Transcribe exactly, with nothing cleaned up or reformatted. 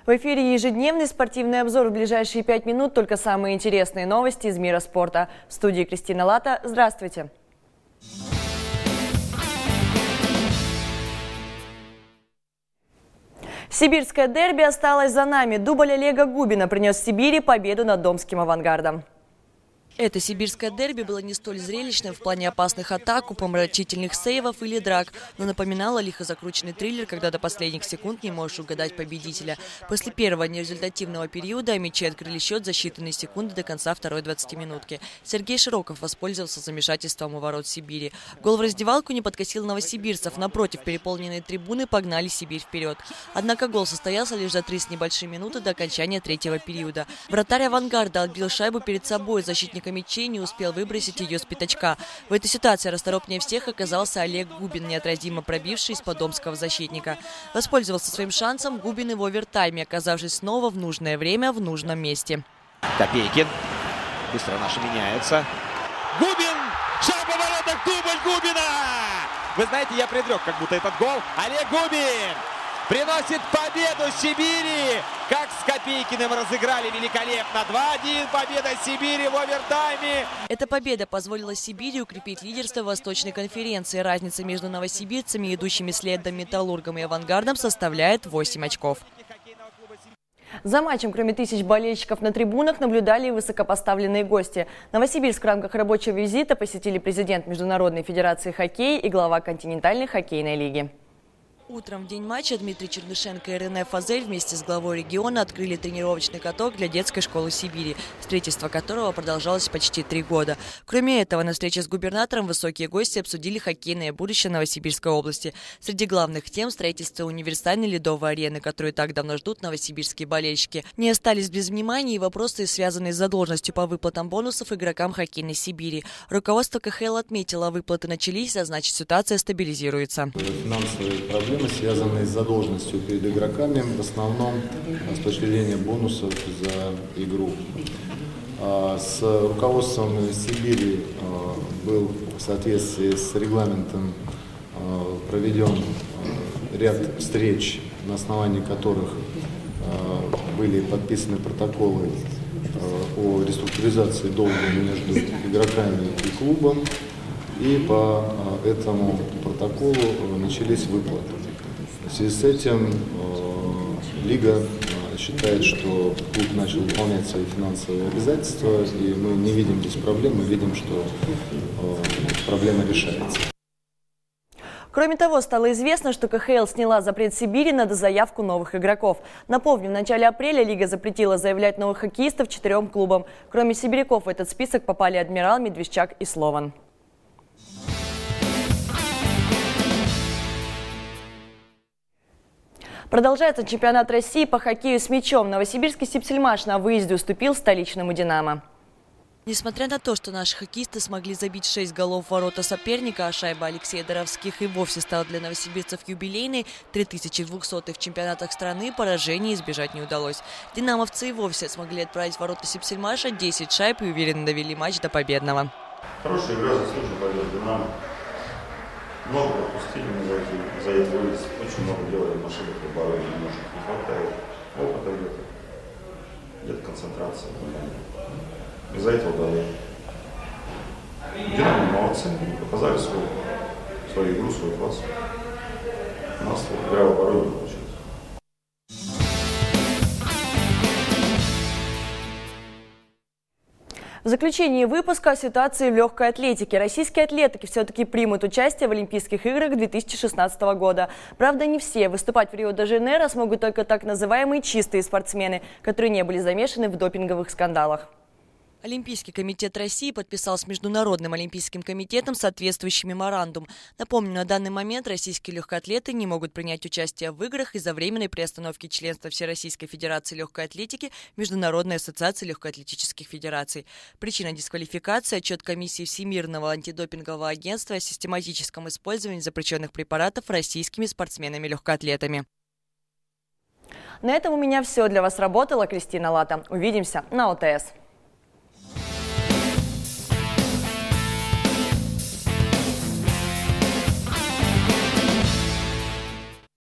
В эфире ежедневный спортивный обзор. В ближайшие пять минут только самые интересные новости из мира спорта. В студии Кристина Лата. Здравствуйте. Сибирское дерби осталось за нами. Дубль Олега Губина принес Сибири победу над Домским «Авангардом». Это сибирское дерби было не столь зрелищным в плане опасных атак, упомрачительных сейвов или драк, но напоминало лихо закрученный триллер, когда до последних секунд не можешь угадать победителя. После первого нерезультативного периода мячи открыли счет за считанные секунды до конца второй двадцатиминутки. Сергей Широков воспользовался замешательством у ворот Сибири. Гол в раздевалку не подкосил новосибирцев. Напротив, переполненные трибуны погнали Сибирь вперед. Однако гол состоялся лишь за три с небольшим минуты до окончания третьего периода. Вратарь «Авангарда» отбил шайбу перед собой. Защитник мячей не успел выбросить ее с пятачка. В этой ситуации расторопнее всех оказался Олег Губин, неотразимо пробивший из-под домского защитника. Воспользовался своим шансом Губин и в овертайме, оказавшись снова в нужное время в нужном месте. Копейкин. Быстро наши меняются. Губин! Шайба в воротах, дубль Губина! Вы знаете, я предрек, как будто этот гол. Олег Губин приносит победу Сибири. Как с Копейкиным разыграли великолепно. два один. Победа Сибири в овертайме. Эта победа позволила Сибири укрепить лидерство в Восточной конференции. Разница между новосибирцами, идущими следом «Металлургом» и «Авангардом» составляет восемь очков. За матчем, кроме тысяч болельщиков на трибунах, наблюдали и высокопоставленные гости. Новосибирск в рамках рабочего визита посетили президент Международной федерации хоккея и глава континентальной хоккейной лиги. Утром в день матча Дмитрий Чернышенко и Рене Фазель вместе с главой региона открыли тренировочный каток для детской школы Сибири, строительство которого продолжалось почти три года. Кроме этого, на встрече с губернатором высокие гости обсудили хоккейное будущее Новосибирской области. Среди главных тем – строительство универсальной ледовой арены, которую так давно ждут новосибирские болельщики. Не остались без внимания и вопросы, связанные с задолженностью по выплатам бонусов игрокам хоккейной Сибири. Руководство ка ха эл отметило, выплаты начались, а значит ситуация стабилизируется. Финансовые проблемы, связанные с задолженностью перед игроками, в основном с точки зрения бонусов за игру. С руководством Сибири был в соответствии с регламентом проведен ряд встреч, на основании которых были подписаны протоколы о реструктуризации долга между игроками и клубом, и по этому протоколу начались выплаты. В связи с этим э, Лига э, считает, что клуб начал выполнять свои финансовые обязательства, и мы не видим здесь проблем, мы видим, что э, проблема решается. Кроме того, стало известно, что ка ха эл сняла запрет Сибири на дозаявку новых игроков. Напомню, в начале апреля Лига запретила заявлять новых хоккеистов четырем клубам. Кроме сибиряков в этот список попали «Адмирал», «Медвежчак» и «Слован». Продолжается чемпионат России по хоккею с мячом. Новосибирский «Сибсельмаш» на выезде уступил столичному «Динамо». Несмотря на то, что наши хоккеисты смогли забить шесть голов в ворота соперника, а шайба Алексея Доровских и вовсе стала для новосибирцев юбилейной, три тысячи двухсотой в чемпионатах страны, поражения избежать не удалось. Динамовцы и вовсе смогли отправить в ворота «Сибсельмаша» десять шайб и уверенно довели матч до победного. Хорошая игра, заслуженно победа «Динамо». Много пропустили мы за эти, за эти улицы, очень много делали ошибок в обороне, немножко не хватает опыта где-то, где-то концентрации. Из-за этого дали. Динамо молодцы, показали свою, свою игру, свой класс. У нас игра в обороне не получилась. В заключении выпуска о ситуации в легкой атлетике. Российские атлеты все-таки примут участие в Олимпийских играх две тысячи шестнадцатого года. Правда, не все. Выступать в Рио-де-Жанейро смогут только так называемые чистые спортсмены, которые не были замешаны в допинговых скандалах. Олимпийский комитет России подписал с Международным олимпийским комитетом соответствующий меморандум. Напомню, на данный момент российские легкоатлеты не могут принять участие в играх из-за временной приостановки членства Всероссийской Федерации Легкой Атлетики Международной Ассоциации Легкоатлетических Федераций. Причина дисквалификации – отчет комиссии Всемирного антидопингового агентства о систематическом использовании запрещенных препаратов российскими спортсменами-легкоатлетами. На этом у меня все. Для вас работала Кристина Лата. Увидимся на о тэ эс.